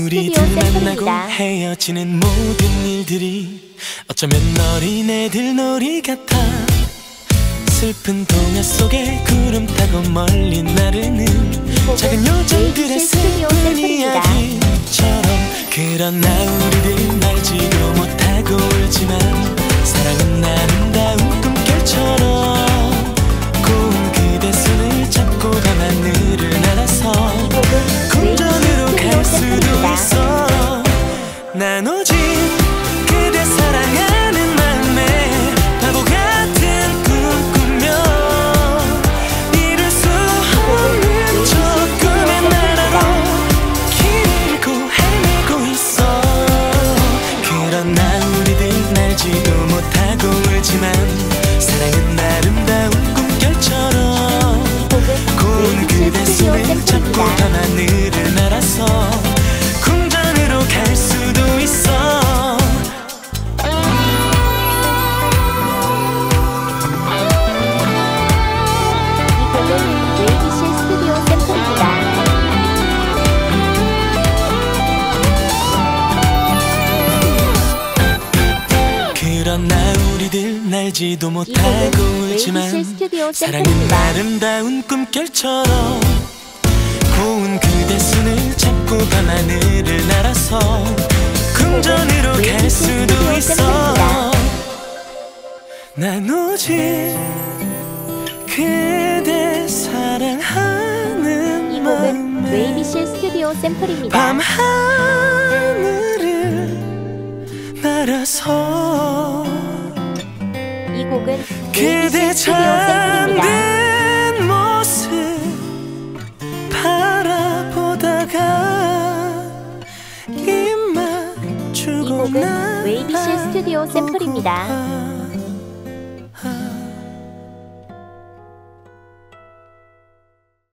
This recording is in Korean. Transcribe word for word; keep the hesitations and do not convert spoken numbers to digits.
우리들 만나고 헤어지는 모든 일들이 어쩌면 어린애들 놀이 같아. 슬픈 동화 속에 구름 타고 멀리 나르는 작은 요정들의 슬픈 이야기처럼, 그러나 우리들 알지도 못하고 울지만 사랑은 아름다운 꿈결처럼 고운 그대 손을 잡고 밤하늘을 날아서 궁전으로 갈 수도 있어. 난 오직 그대 사랑하는 마음에 바보 같은 꿈 꾸며 이룰 수 없는 저 꿈의 나라로 길 잃고 헤매고 있어. 그러나 우리들 알지도 못하고 울지만 사랑은 아름다운 꿈결처럼 고운 그대 손을 잡고 밤하늘을 날아서 궁전으로 갈 수도 있어. 그러나 우리들 날지도 못하고 울지만 사랑은 아름다운 꿈결처럼 고운 그대 손을 잡고 밤하늘을 날아서 궁전으로 갈 수도 있어. 난 오직 그대 사랑하는 마음에 웨이비실 스튜디오 샘플입니다. 밤하늘을 날아서 이 곡은 그대 잠든 모습 바라보다가 입 맞추고 웨이비실 스튜디오 샘플입니다.